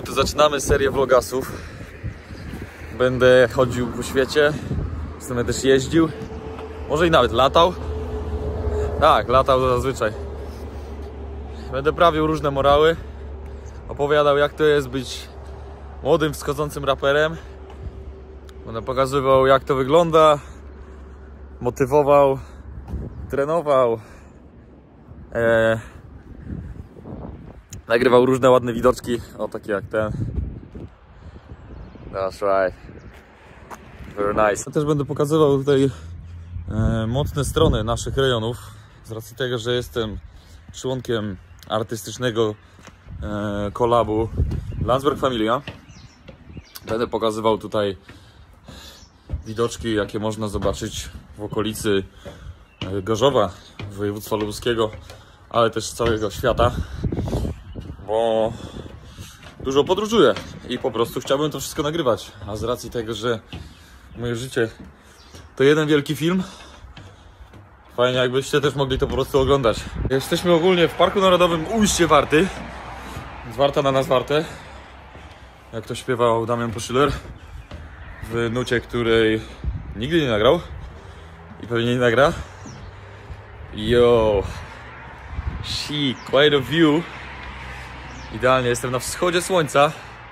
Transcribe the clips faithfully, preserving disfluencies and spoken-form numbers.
momentu zaczynamy serię vlogasów. Będę chodził po świecie, w sumie też jeździł, może i nawet latał. Tak, latał zazwyczaj. Będę prawił różne morały, opowiadał, jak to jest być młodym, wschodzącym raperem. Będę pokazywał, jak to wygląda, motywował, trenował, e, nagrywał różne ładne widoczki, o takie jak ten. That's right. Very nice. Ja też będę pokazywał tutaj e, mocne strony naszych rejonów, z racji tego, że jestem członkiem artystycznego e, kolabu Landsberg Familia. Będę pokazywał tutaj widoczki, jakie można zobaczyć w okolicy Gorzowa, województwa lubuskiego, ale też całego świata, bo dużo podróżuję i po prostu chciałbym to wszystko nagrywać, a z racji tego, że moje życie to jeden wielki film, fajnie jakbyście też mogli to po prostu oglądać. Jesteśmy ogólnie w Parku Narodowym Ujście Warty, z Warta na nas Warte, jak to śpiewał Damian Poszyler w nucie, której nigdy nie nagrał i pewnie nie nagra. Yo, she, quite a view. Idealnie, jestem na wschodzie słońca.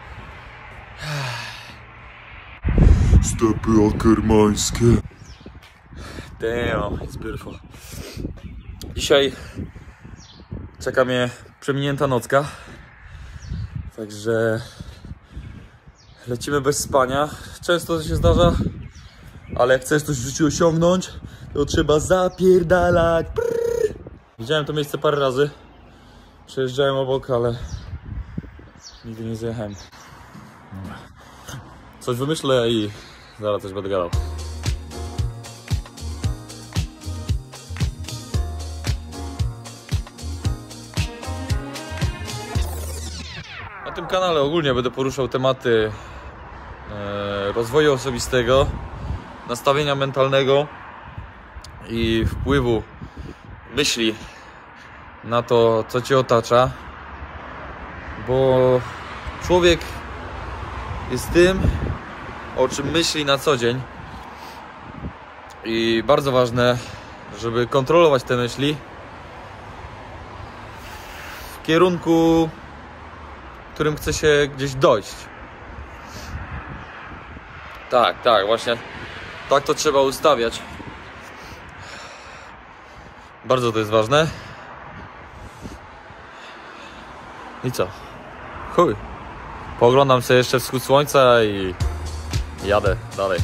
Stepy akermańskie. Damn, it's beautiful. Dzisiaj czeka mnie przeminięta nocka, także lecimy bez spania. Często to się zdarza, ale jak chcesz coś w życiu osiągnąć, to trzeba zapierdalać. Brrr. Widziałem to miejsce parę razy. Przejeżdżałem obok, ale nigdy nie zjechałem. Coś wymyślę i zaraz coś będę gadał. Na tym kanale ogólnie będę poruszał tematy e, rozwoju osobistego, nastawienia mentalnego i wpływu myśli na to, co cię otacza, bo człowiek jest tym, o czym myśli na co dzień, i bardzo ważne, żeby kontrolować te myśli w kierunku, w którym chce się gdzieś dojść. Tak, tak, właśnie tak to trzeba ustawiać. Bardzo to jest ważne. I co? Chuj. Pooglądam sobie jeszcze wschód słońca i jadę dalej.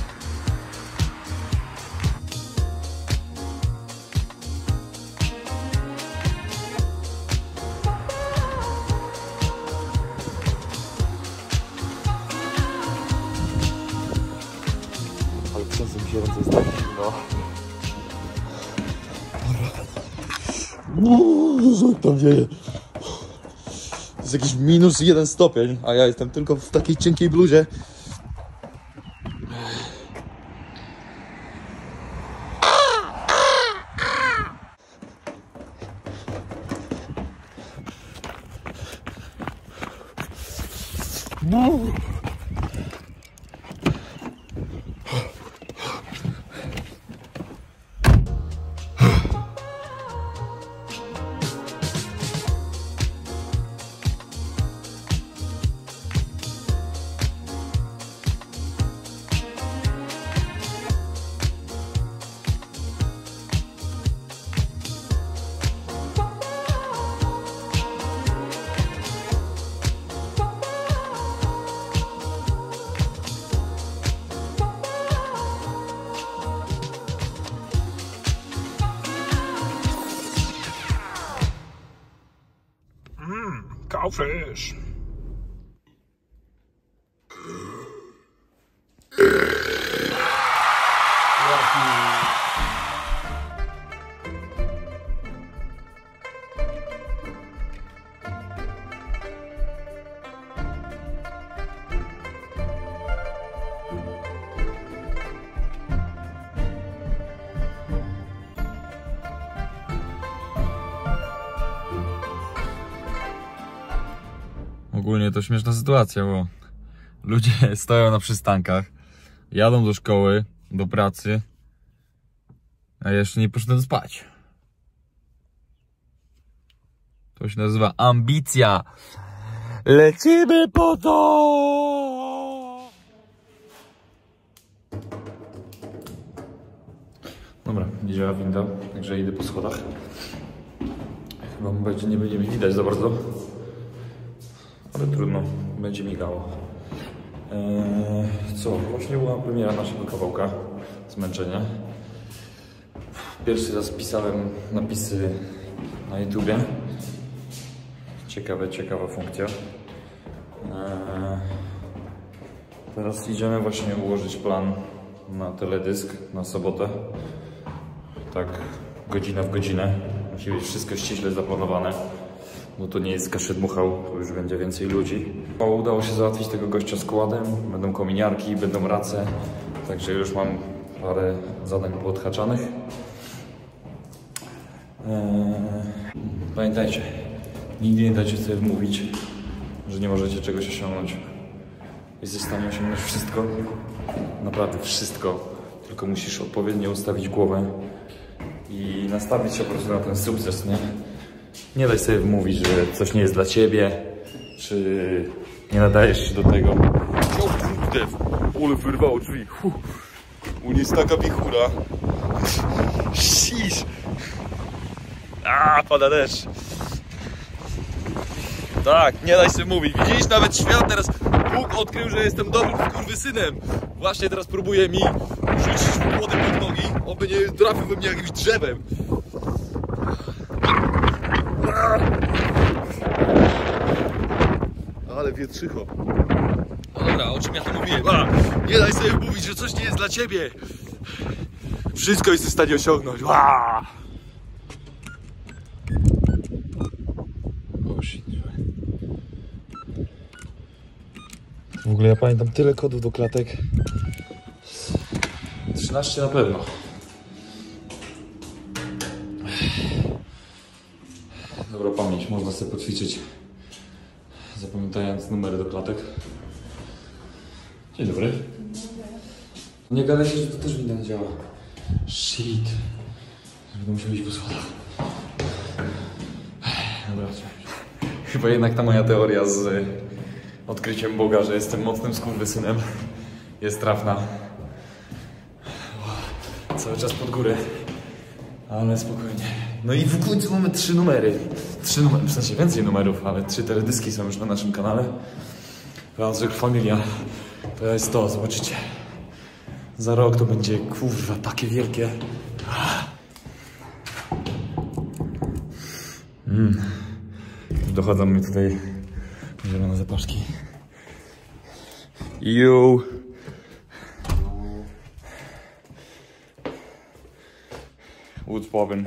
Ale przez mi się ręce jest tak zimno. Co tam dzieje? Jest jakiś minus jeden stopień, a ja jestem tylko w takiej cienkiej bluzie. Cowfish. Ogólnie to śmieszna sytuacja, bo ludzie stoją na przystankach, jadą do szkoły, do pracy, a ja jeszcze nie poszedłem spać. To się nazywa ambicja. Lecimy po to! Dobra, nie działa winda, także idę po schodach. Chyba będzie, nie będzie mi widać za bardzo, ale trudno, będzie migało. Eee, co? Właśnie była premiera naszego kawałka Zmęczenia. Pierwszy raz pisałem napisy na YouTubie. Ciekawe, ciekawa funkcja. Eee, teraz idziemy właśnie ułożyć plan na teledysk na sobotę. Tak, godzina w godzinę. Musi być wszystko ściśle zaplanowane, bo to nie jest kaszedmuchał, to już będzie więcej ludzi. O, udało się załatwić tego gościa z kładem, będą kominiarki, będą race, także już mam parę zadań poodhaczanych. Eee, pamiętajcie, nigdy nie dajcie sobie wmówić, że nie możecie czegoś osiągnąć. Jesteś w stanie osiągnąć wszystko, naprawdę wszystko, tylko musisz odpowiednio ustawić głowę i nastawić się po prostu na ten sukces, nie? Nie daj sobie wmówić, że coś nie jest dla ciebie, czy nie nadajesz się do tego. O kurde, ole wyrwało drzwi. U nie jest taka wichura. Sis. A, pada deszcz. Tak, nie daj sobie mówić. Widzisz, nawet świat teraz, Bóg odkrył, że jestem dobrym skurwysynem. Właśnie teraz próbuje mi rzucić młody pod nogi, oby nie trafił we mnie jakimś drzewem. Ale wietrzycho. No dobra, o czym ja to mówiłem? A, nie daj sobie mówić, że coś nie jest dla ciebie. Wszystko jesteś w stanie osiągnąć. A! Oh shit. W ogóle ja pamiętam tyle kodów do klatek. trzynaście na pewno. Dobra pamięć, można sobie poćwiczyć, zapamiętając numery do klatek. Dzień dobry. Nie gadajcie, że to też winda nie działa. Shit. Będę musiał iść po schodach. Dobra. Chyba jednak ta moja teoria z odkryciem Boga, że jestem mocnym skurwysynem, jest trafna. Cały czas pod górę. Ale spokojnie. No i w końcu mamy trzy numery. Trzy numery, w sensie więcej numerów, ale trzy teledyski są już na naszym kanale. Franzek Familia. To jest to, zobaczycie. Za rok to będzie, kurwa, takie wielkie. Mm. Dochodzą mi tutaj zielone zapaszki. Yo. What's poppin'?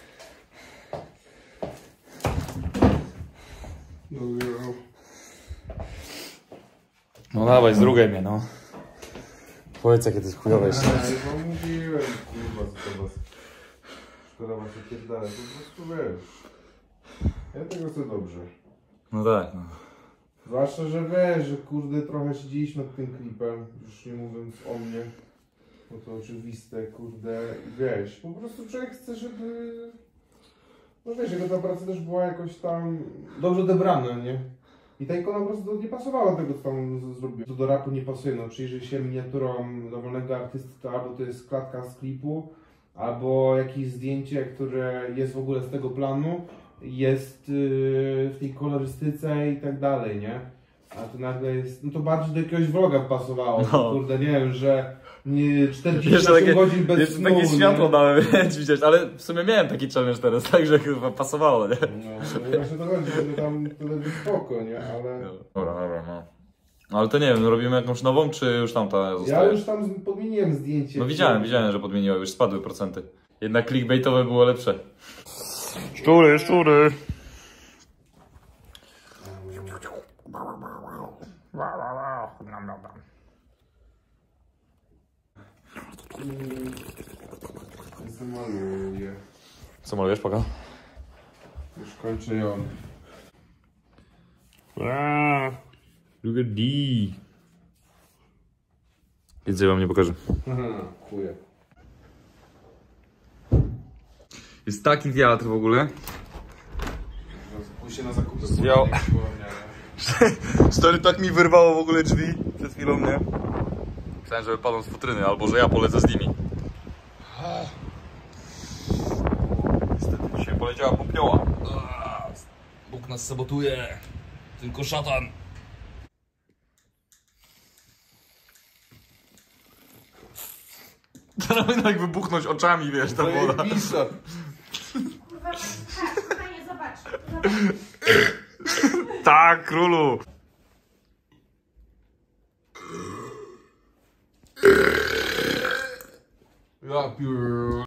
No dawaj, zdrugaj mnie, no. Powiedz, jakie to jest chujowe jeszcze. No mówiłem, kurwa, co to was... Szkoda was opierdalać, po prostu wiesz. Ja tego chcę dobrze. No tak, no. Zwłaszcza, że wiesz, że kurde trochę siedzieliśmy nad tym klipem, już nie mówiąc o mnie. Bo to oczywiste, kurde, i wiesz, po prostu człowiek chce, żeby... No wiesz, jego ta praca też była jakoś tam dobrze odebrana, nie? I ta ikona po prostu nie pasowała tego, co tam zrobił. To do rapu nie pasuje, no przyjrzyj się miniaturom dowolnego artystka, albo to jest klatka z klipu, albo jakieś zdjęcie, które jest w ogóle z tego planu, jest yy, w tej kolorystyce i tak dalej, nie? A to nagle jest, no to bardziej do jakiegoś vloga pasowało, No. Kurde, nie wiem, że nie czterdzieści Jeszcze takie, godzin bez jeszcze snu, takie światło nie? dałem, więc widzieć, ale w sumie miałem taki challenge teraz, także chyba pasowało, nie? No, no właśnie to chodzi, że tam tyle spoko, nie? Ale... Dobra, dobra, no. No ale to nie wiem, robimy jakąś nową, czy już tamta zostaje? Ja już tam podmieniłem zdjęcie. No widziałem, widziałem, że podmieniła, już spadły procenty. Jednak clickbaitowe było lepsze. Szczury, szczury! Zamaluję. Co malujesz, Paka? Już kończę ją. Ah, look at thee. Więcej wam nie pokażę. Aha, chuje. Jest taki wiatr w ogóle. Pójście na zakupy. Zwiał. Stary, tak mi wyrwało w ogóle drzwi przed chwilą, nie? Myślałem, że wypadną z futryny, albo że ja polecę z nimi. Niestety dzisiaj poleciała popioła. Bóg nas sabotuje. Tylko szatan. Teraz będę jak wybuchnąć oczami, wiesz, ta woda. Zajebista. Kurwa, tak, fajnie, zobacz. Zobacz. Tak, królu. Ja pier...